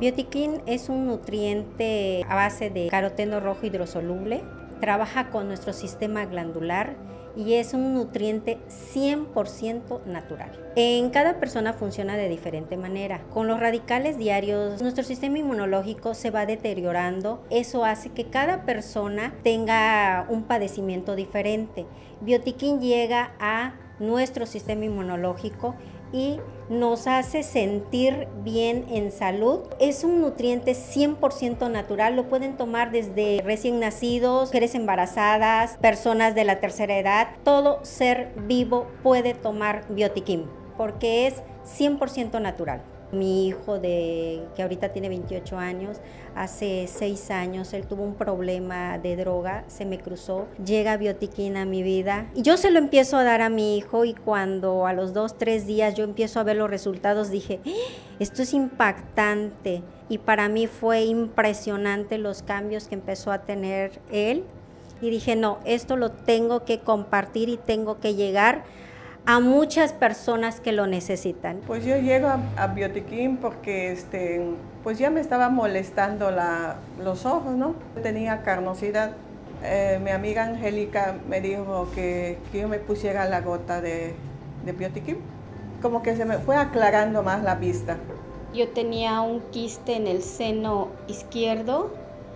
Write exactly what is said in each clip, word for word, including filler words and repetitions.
Biotiquín es un nutriente a base de caroteno rojo hidrosoluble, trabaja con nuestro sistema glandular y es un nutriente cien por ciento natural. En cada persona funciona de diferente manera. Con los radicales diarios, nuestro sistema inmunológico se va deteriorando. Eso hace que cada persona tenga un padecimiento diferente. Biotiquín llega a nuestro sistema inmunológico y nos hace sentir bien en salud. Es un nutriente cien por ciento natural, lo pueden tomar desde recién nacidos, mujeres embarazadas, personas de la tercera edad. Todo ser vivo puede tomar Biotiquín porque es cien por ciento natural. Mi hijo, de, que ahorita tiene veintiocho años, hace seis años, él tuvo un problema de droga, se me cruzó, llega Biotiquín a mi vida y yo se lo empiezo a dar a mi hijo y cuando a los dos, tres días yo empiezo a ver los resultados, dije, esto es impactante y para mí fue impresionante los cambios que empezó a tener él y dije, no, esto lo tengo que compartir y tengo que llegar a muchas personas que lo necesitan. Pues yo llego a, a Biotiquín porque este, pues ya me estaba molestando la, los ojos, ¿no? Tenía carnosidad. Eh, mi amiga Angélica me dijo que, que yo me pusiera la gota de, de Biotiquín. Como que se me fue aclarando más la vista. Yo tenía un quiste en el seno izquierdo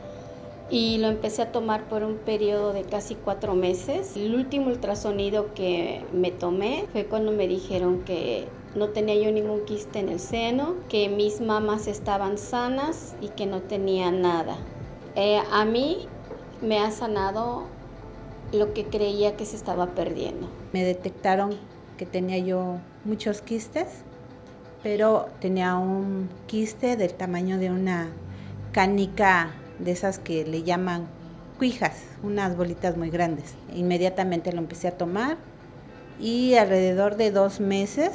y lo empecé a tomar por un periodo de casi cuatro meses. El último ultrasonido que me tomé fue cuando me dijeron que no tenía yo ningún quiste en el seno, que mis mamas estaban sanas y que no tenía nada. Eh, a mí me ha sanado lo que creía que se estaba perdiendo. Me detectaron que tenía yo muchos quistes, pero tenía un quiste del tamaño de una canica de esas que le llaman cuijas, unas bolitas muy grandes. Inmediatamente lo empecé a tomar y alrededor de dos meses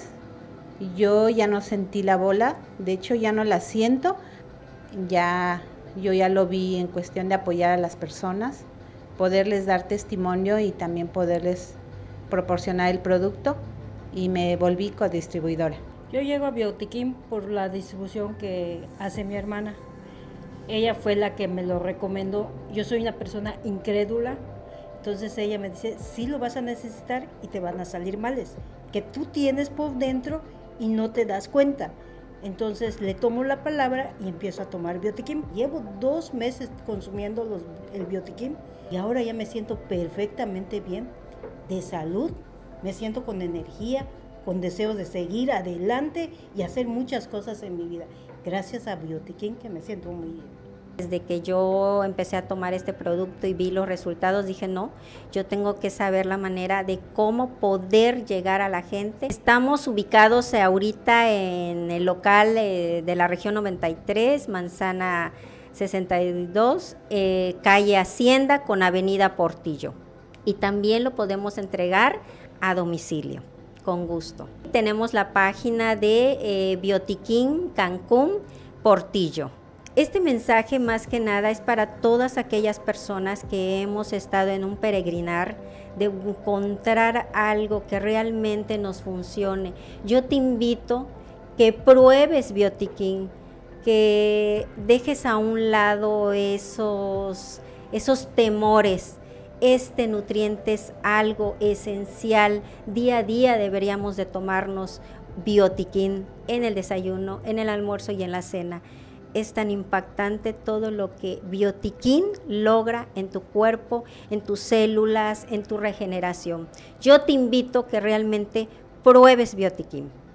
yo ya no sentí la bola, de hecho ya no la siento, ya, yo ya lo vi en cuestión de apoyar a las personas, poderles dar testimonio y también poderles proporcionar el producto y me volví codistribuidora. Yo llego a Biotiquín por la distribución que hace mi hermana. Ella fue la que me lo recomendó. Yo soy una persona incrédula, entonces ella me dice, sí lo vas a necesitar y te van a salir males, que tú tienes por dentro y no te das cuenta. Entonces le tomo la palabra y empiezo a tomar Biotiquín. Llevo dos meses consumiendo los, el Biotiquín y ahora ya me siento perfectamente bien, de salud, me siento con energía, con deseos de seguir adelante y hacer muchas cosas en mi vida. Gracias a Biotiquín que me siento muy bien. Desde que yo empecé a tomar este producto y vi los resultados, dije no, yo tengo que saber la manera de cómo poder llegar a la gente. Estamos ubicados ahorita en el local eh, de la región noventa y tres, Manzana sesenta y dos, eh, calle Hacienda con avenida Portillo. Y también lo podemos entregar a domicilio, con gusto. Tenemos la página de eh, Biotiquín Cancún Portillo. Este mensaje más que nada es para todas aquellas personas que hemos estado en un peregrinar de encontrar algo que realmente nos funcione. Yo te invito que pruebes Biotiquín, que dejes a un lado esos, esos temores. Este nutriente es algo esencial. Día a día deberíamos de tomarnos Biotiquín en el desayuno, en el almuerzo y en la cena. Es tan impactante todo lo que Biotiquín logra en tu cuerpo, en tus células, en tu regeneración. Yo te invito que realmente pruebes Biotiquín.